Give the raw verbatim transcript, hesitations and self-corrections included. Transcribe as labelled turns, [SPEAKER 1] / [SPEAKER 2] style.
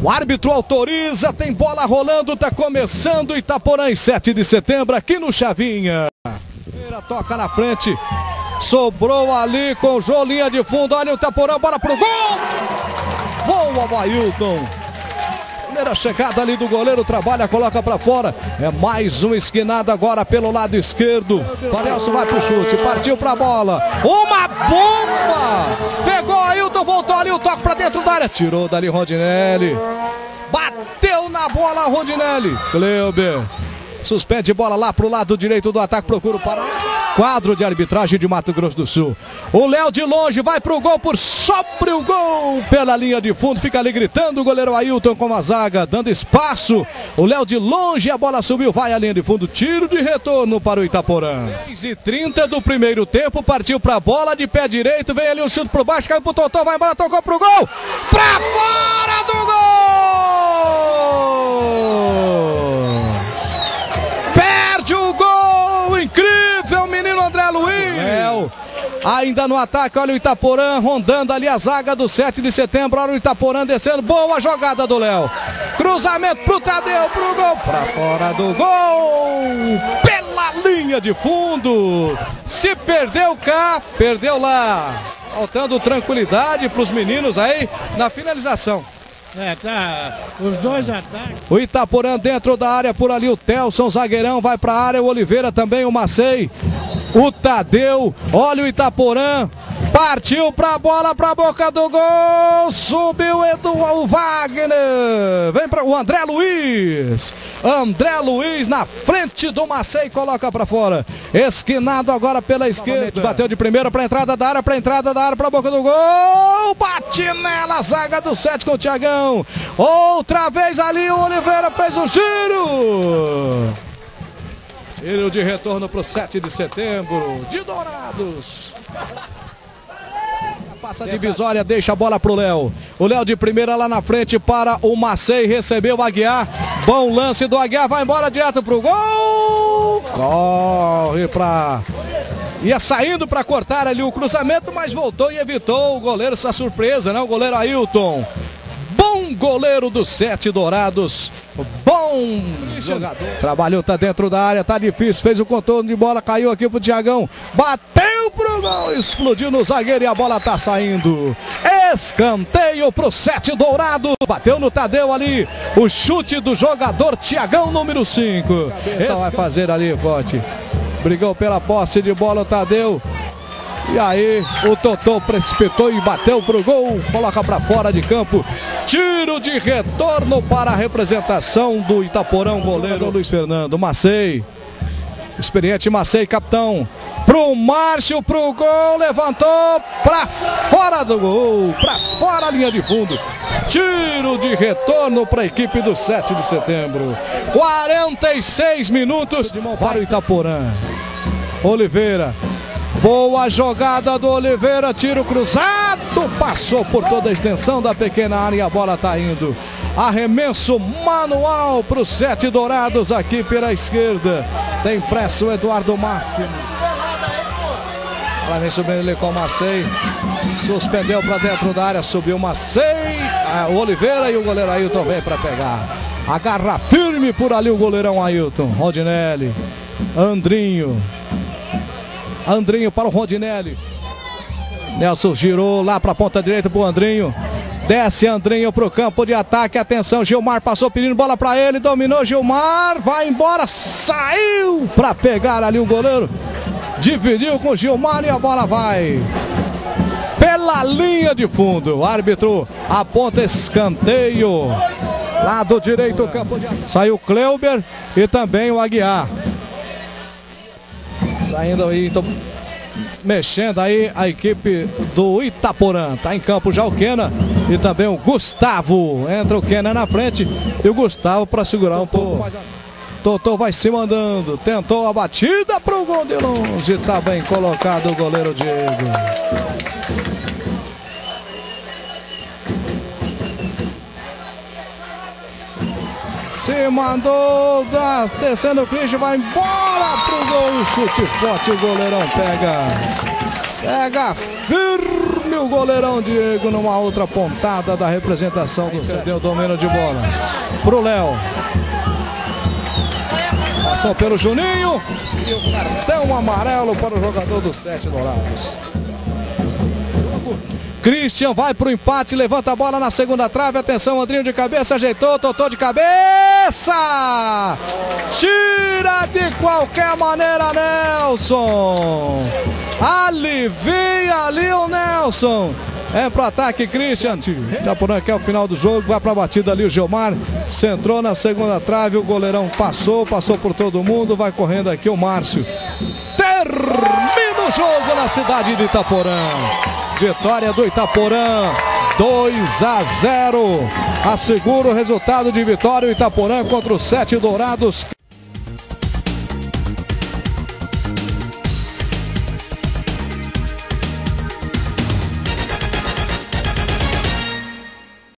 [SPEAKER 1] O árbitro autoriza, tem bola rolando, tá começando Itaporã em sete de setembro aqui no Chavinha. Toca na frente, sobrou ali com o João, linha de fundo, olha o Itaporã, bola pro gol! Voa o Ailton. Primeira chegada ali do goleiro, trabalha, coloca pra fora. É mais uma esquinada agora pelo lado esquerdo. Palhaço vai pro chute, partiu pra bola. Uma bomba! Pegou Ailton, voltou ali, o toque pra dentro da área. Tirou dali Rondinelli. Bateu na bola Rondinelli. Cleuber. Suspende bola lá pro lado direito do ataque, procura o Pará. Quadro de arbitragem de Mato Grosso do Sul. O Léo de longe vai pro gol por sobre o gol pela linha de fundo. Fica ali gritando o goleiro Ailton com a zaga, dando espaço. O Léo de longe, a bola subiu, vai à linha de fundo. Tiro de retorno para o Itaporã. seis e trinta do primeiro tempo, partiu pra bola de pé direito. Vem ali um chute pro baixo, caiu pro Totó, vai embora, tocou pro gol. Pra fora do gol! Incrível, menino André Luiz. Léo, ainda no ataque, olha o Itaporã rondando ali a zaga do sete de setembro. Olha o Itaporã descendo, boa jogada do Léo. Cruzamento pro Tadeu, pro gol, pra fora do gol, pela linha de fundo. Se perdeu cá, perdeu lá. Faltando tranquilidade pros meninos aí na finalização.
[SPEAKER 2] É, tá, os dois ataques.
[SPEAKER 1] O Itaporã dentro da área, por ali o Telson, zagueirão, vai pra área, o Oliveira também, o Macei, o Tadeu, olha o Itaporã, partiu pra bola, pra boca do gol, subiu Edu, o Wagner, vem para o André Luiz, André Luiz na frente do Macei, coloca pra fora, esquinado agora pela esquerda, bateu de primeira pra entrada da área, pra entrada da área, pra boca do gol, bate nela, zaga do sete com o Thiagão, outra vez ali o Oliveira fez o giro, giro de retorno pro sete de setembro, de Dourados. Passa a divisória, deixa a bola pro Léo. O Léo de primeira lá na frente para o Macei, recebeu o Aguiar. Bom lance do Aguiar, vai embora direto pro gol. Corre pra... Ia saindo para cortar ali o cruzamento, mas voltou e evitou o goleiro, essa surpresa, né? O goleiro Ailton. Bom goleiro do sete Dourados. Bom jogador. Trabalhou, tá dentro da área, tá difícil. Fez o contorno de bola, caiu aqui pro Thiagão. Bateu pro gol, explodiu no zagueiro e a bola tá saindo. Escanteio pro sete Dourado. Bateu no Tadeu ali. O chute do jogador Thiagão, número cinco. Essa vai fazer ali, Pote. Brigou pela posse de bola o Tadeu. E aí o Totó precipitou e bateu pro gol, coloca para fora de campo. Tiro de retorno para a representação do Itaporã, goleiro Luiz Fernando. Macei, experiente Macei, capitão. Pro Márcio, pro gol, levantou para fora do gol, para fora a linha de fundo. Tiro de retorno para a equipe do sete de setembro. quarenta e seis minutos de mão para o Itaporã. Oliveira. Boa jogada do Oliveira, tiro cruzado, passou por toda a extensão da pequena área e a bola tá indo. Arremesso manual para os sete Dourados aqui pela esquerda. Tem pressa o Eduardo Máximo. Lá vem subindo ele com o Macei. Suspendeu para dentro da área, subiu o Macei. Ah, o Oliveira e o goleiro Ailton vem para pegar. Agarra firme por ali o goleirão Ailton. Rondinelli, Andrinho. Andrinho para o Rondinelli. Nelson girou lá para a ponta direita para o Andrinho. Desce Andrinho para o campo de ataque. Atenção, Gilmar passou pedindo bola para ele. Dominou Gilmar. Vai embora. Saiu para pegar ali o goleiro. Dividiu com o Gilmar e a bola vai pela linha de fundo. O árbitro aponta escanteio. Lado direito, campo de ataque. Saiu Cleuber e também o Aguiar. Saindo aí, então, mexendo aí a equipe do Itaporã. Tá em campo já o Kena e também o Gustavo. Entra o Kena na frente e o Gustavo para segurar um pouco. Totó vai se mandando. Tentou a batida pro gol de longe. Tá bem colocado o goleiro Diego. Se mandou, da, descendo o Christian, vai embora pro gol, chute forte, o goleirão pega, pega firme. firme o goleirão Diego numa outra pontada da representação do cedeu o domínio de bola pro Léo. Passou pelo Juninho e o cartão amarelo para o jogador dos Sete Dourados. Christian vai pro empate, levanta a bola na segunda trave, atenção, Andrinho de cabeça, ajeitou, Totô de cabeça, tira de qualquer maneira Nelson, alivia ali o Nelson, é pro ataque Christian, Itaporã quer o final do jogo, vai pra batida ali o Gilmar, centrou na segunda trave, o goleirão passou, passou por todo mundo, vai correndo aqui o Márcio, termina o jogo na cidade de Itaporã. Vitória do Itaporã, dois a zero. Assegura o resultado de vitória o Itaporã contra os Sete Dourados.